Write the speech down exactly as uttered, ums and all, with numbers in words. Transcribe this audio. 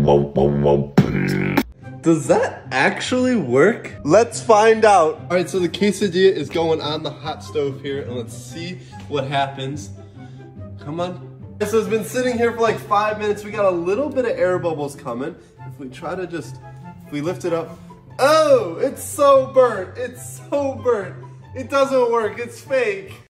Does that actually work? Let's find out. All right, so the quesadilla is going on the hot stove here, and let's see what happens. Come on. So it's been sitting here for like five minutes. We got a little bit of air bubbles coming. If we try to just, if we lift it up, oh, it's so burnt. It's so burnt. It doesn't work, it's fake.